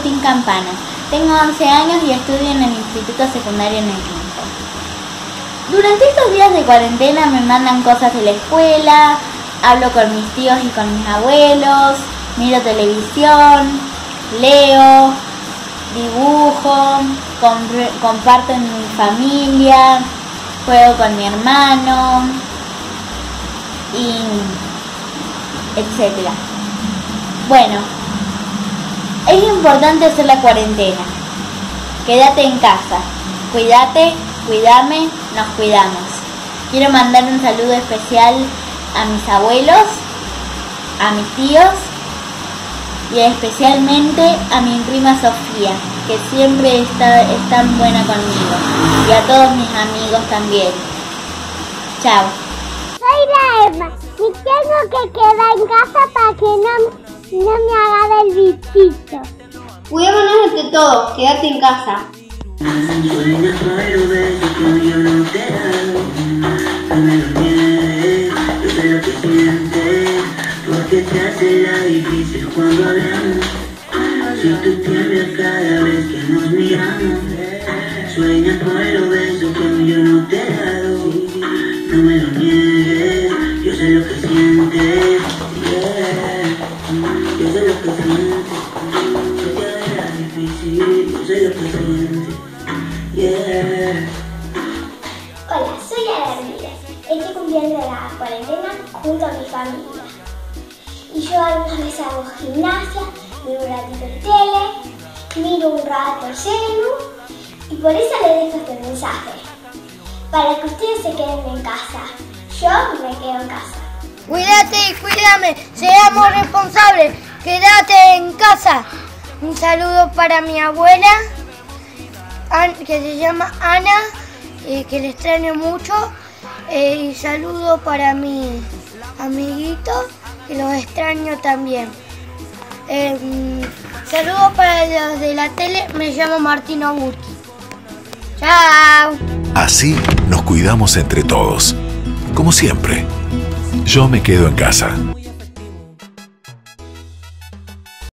Agustín Campana. Tengo 11 años y estudio en el Instituto Secundario en el Quinto. Durante estos días de cuarentena me mandan cosas de la escuela, hablo con mis tíos y con mis abuelos, miro televisión, leo, dibujo, comparto en mi familia, juego con mi hermano y etcétera. Bueno, es importante hacer la cuarentena. Quédate en casa. Cuídate, cuídame, nos cuidamos. Quiero mandar un saludo especial a mis abuelos, a mis tíos y especialmente a mi prima Sofía, que siempre es tan buena conmigo, y a todos mis amigos también. Chao. Soy la Emma y tengo que quedar en casa para que no me haga el bichito. Cuidémonos entre todos, quédate en casa. Porque te hace la difícil cuando hablamos. Si tú tiemblas cada vez que nos miramos. Sueñas por los besos que yo no te he dado. No me lo niegues, yo sé lo que sientes. Yeah. Yo sé lo que sientes. Si te hace difícil, yo sé lo que sientes. Yeah. Hola, soy Ana Ramírez. Estoy cumpliendo la cuarentena junto a mi familia. Y yo algunas veces hago gimnasia, miro un ratito el tele, miro un rato el celu y por eso les dejo este mensaje. Para que ustedes se queden en casa. Yo me quedo en casa. Cuídate y cuídame, seamos responsables, quédate en casa. Un saludo para mi abuela, que se llama Ana, que le extraño mucho. Y saludo para mi amiguito, que los extraño también. Saludos para los de la tele, me llamo Martín Agurki. Chao. Así nos cuidamos entre todos. Como siempre, yo me quedo en casa.